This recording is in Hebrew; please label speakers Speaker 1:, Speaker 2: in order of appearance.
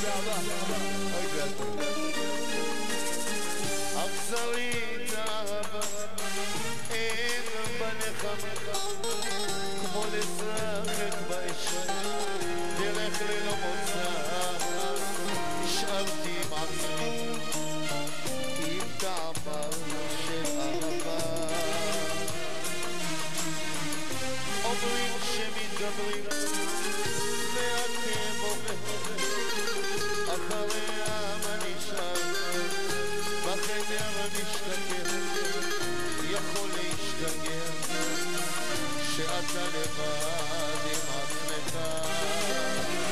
Speaker 1: אכזרית אהבה אין בנחמה כמו לשחק באש דרך ללא מוצא נשארתי עם עצמי עם טעמה של אהבה אומרים שמתגברים ואתם עובר אחריה מה נשאר בחדר משתגר יכול להשתגר שאתה לבד עם עצמך